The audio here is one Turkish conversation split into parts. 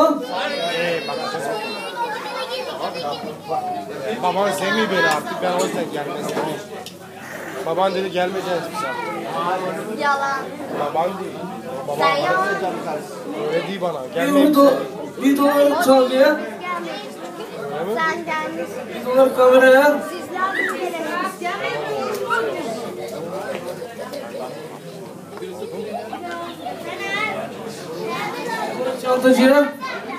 olsun. Baban sevmiyor beni artık, ben o yüzden gelmez. Baban dedi gelmeyeceğiz bir saat. Yalan. Baban değil. Sen yalan. Öyle değil bana. Bir dolar çalıyor. Sen gelmişsin. Bir dolar kameraya. Sizler mi Çantacıya.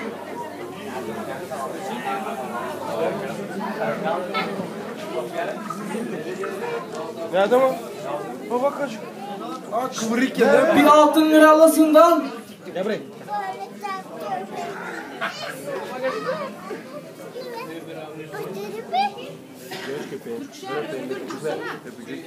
Nerede mi? Baba kaç. Aa kıvırık ya. Bir altın liralısından. Gel buraya. Göz köpeği. Güzel. Öpücük.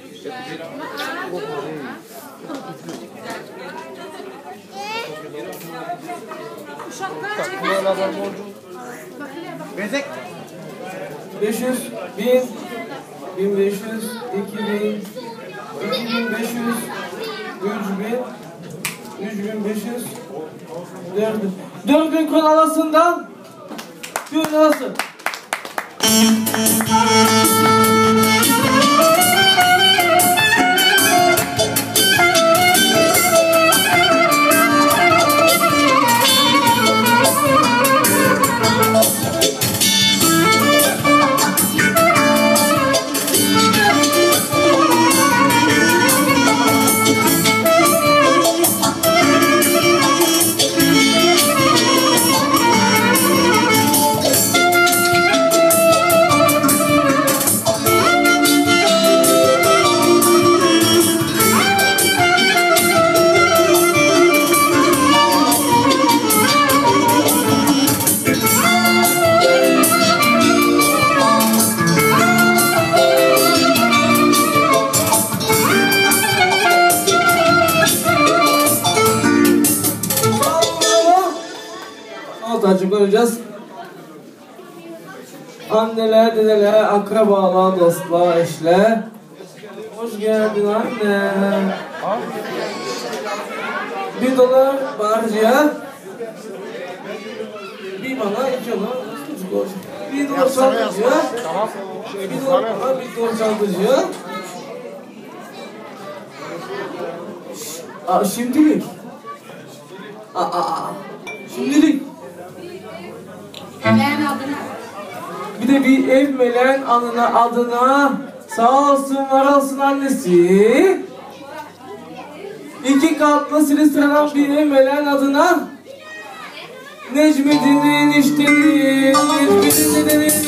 Bezek. 500, 1000, 1500, 2000, 2500, 3000, 3500, 4000. 4000 konalasından düğün nasıl? Göreceğiz. Anneler, dedeler, akrabalar, dostlar, eşler. Hoş geldin anne. 1 dolar barcıya. Bir bana, 2 dolar. 1 dolar çantıcıya. 1 dolar bana, 1 dolar çantıcıya. Şimdilik. Şimdilik. Bir de bir ev meleğin adına sağ olsun var olsun annesi. 2 katlı Silistre'den bir ev meleğin adına Necmettin'in işleri, Necmettin dedenin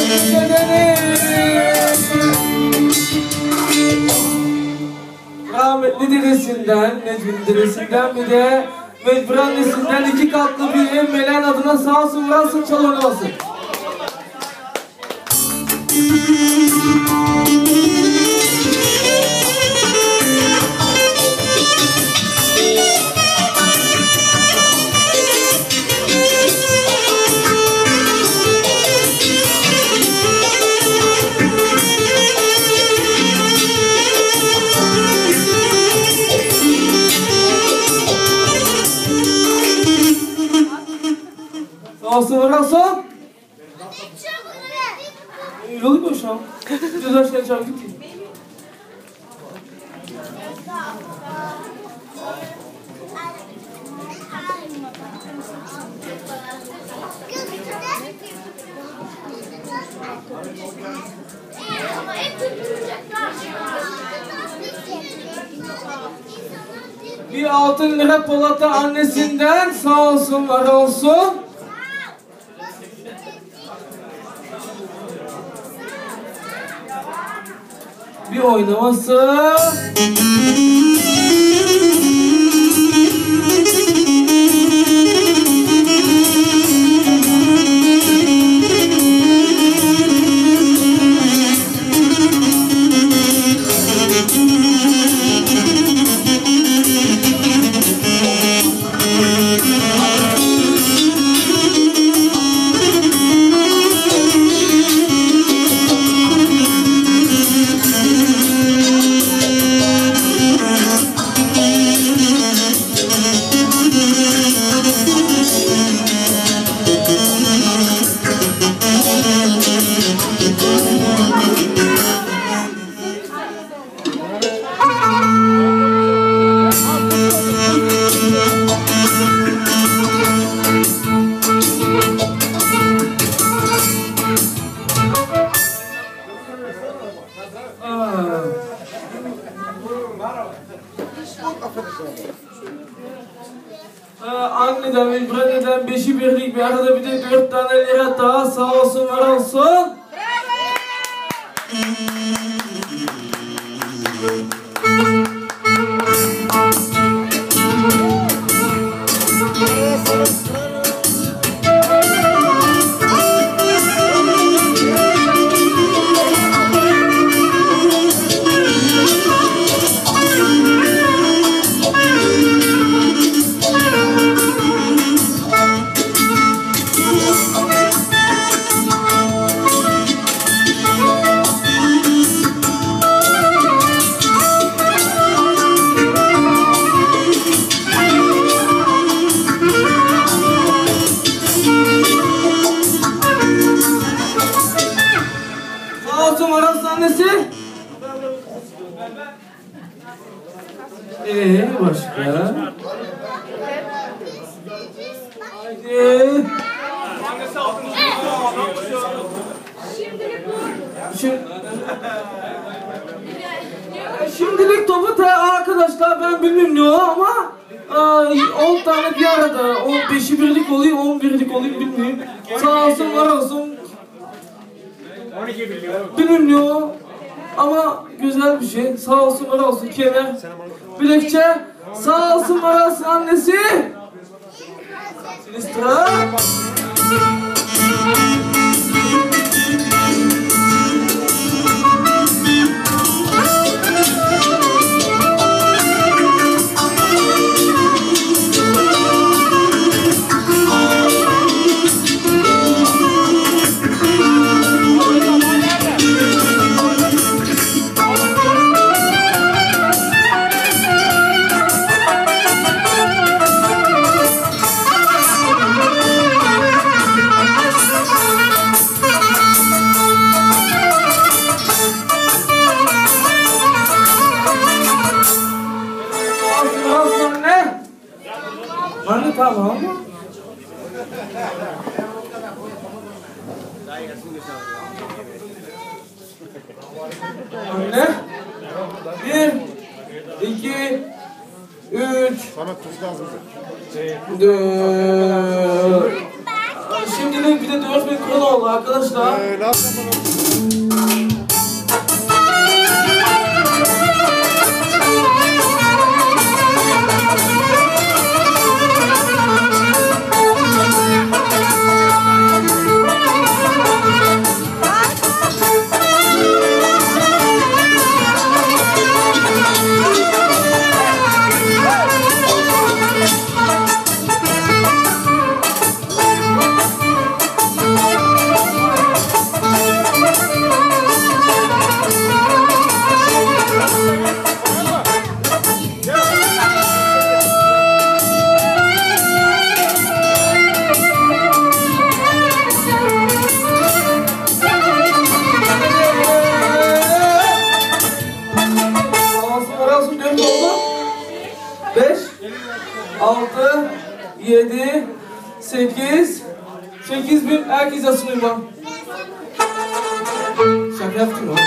rahmetli dedesinden, Necmettin dedesinden bir de mecbur annesinden 2 katlı bir ev meleğin adına sağ olsun var olsun çal oynamasın. Olsun orası. Yolu mu şu an? Düz aşağı çabuk git. Bir 6 lira Polat'a annesinden sağ olsun var olsun. Bir oynaması. bir arada bir de 4 tane lira daha sağ olsun var olsun. Başka? Haydi. Şimdilik topu arkadaşlar ben bilmiyorum ne o ama 10 tane bir arada 15'i birlik oluyor 11'lik oluyor bilmiyorum. Sağ olsun var olsun. 12 biliyorum. Bilmiyorum ne o ama güzel bir şey. Sağ olsun var olsun kemer. Bilekçe. Sağ olsun var olsun annesi. Sinistra. Tamam. Anne. 1, 2, 3. Sana tuz lazım. 4. Şimdilik bir de 4000 krona oldu arkadaşlar. Ne yapalım? Yedi, 8.000 herkese sunayım ben. Şaka yaptım mı?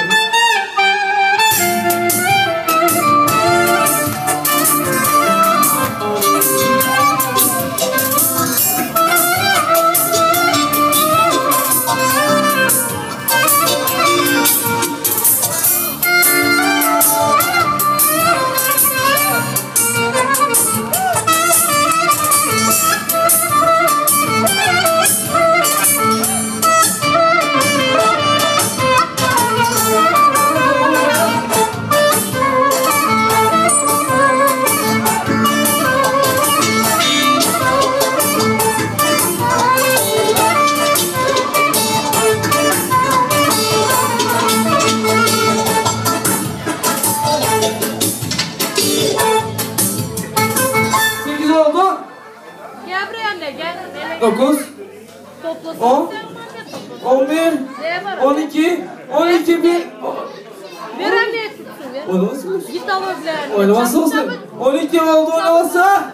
Gel buraya anne gel. 9, 10, 11, 12, 12 bin. Ver anneye tutsun ver. Oynaması mı? Git al öblerini. Oynaması olsun. 12 oldu oynaması.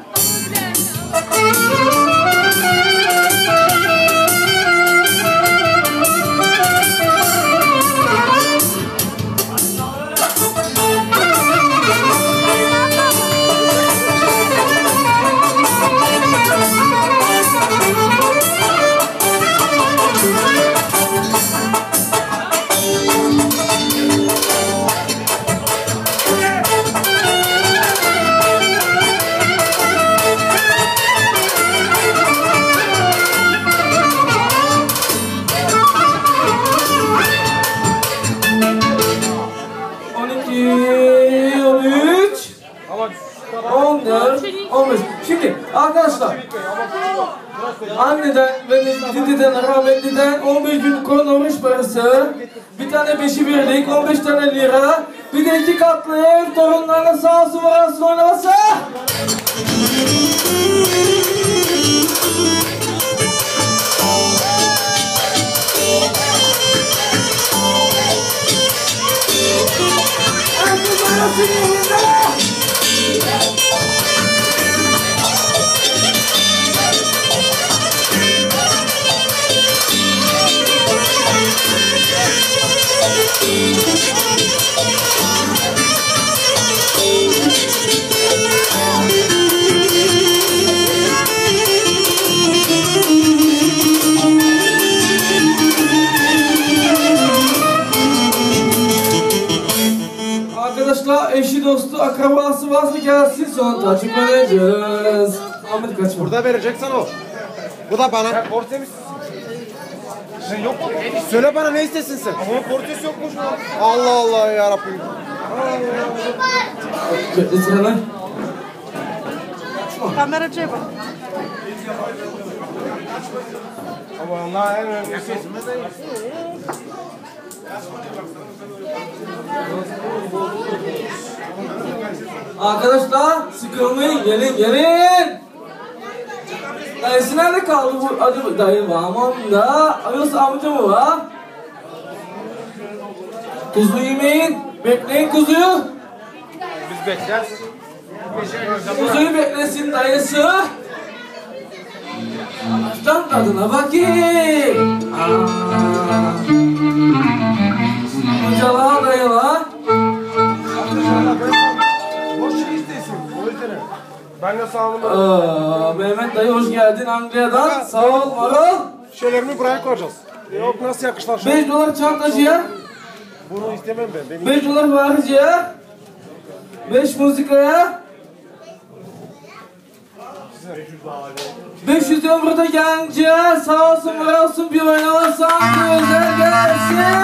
Anneden ve dededen, rahmetliden 15 bin kron oruç parası, bir tane 5'i birlik, 15 tane lira, bir de 2 katlı ev, torunlarına sağ olsun var olsun oynaması. Arkadaşlar eşi dostu akrabası varsa gelsin sonra açık vereceğiz. Ahmet kaçma. Burada vereceksen o. Bu da bana. Sen porte misin? Sen yok mu? Söyle bana ne istesin sen? Ama portesi yokmuş. Allah Allah ya Rabbim. Bekle sıralar. Kameracıya bak. Ama Allah en önemlisi. Arkadaşlar sıkılmayın, gelin. Dayısı nerede kaldı bu? Hadi dayı var da. Yoksa amca mı var? Kuzu yemeyin. Bekleyin kuzuyu. Biz bekleriz. Kuzuyu beklesin dayısı. Açtan tadına bakayım. Amcalar dayılar. Boş şey istesin. O yüzden. Ben de sağ olun. Mehmet dayı hoş geldin Anglia'dan. Sağ ol Marul. Şeylerimi buraya koyacağız. Yok nasıl yakışlar? 5 dolar çantacıya. Bunu istemem ben. 5 dolar varıcıya. 5 müzikaya. 500 burada gence. Sağ olsun var olsun bir oynamasın. Özel gelsin.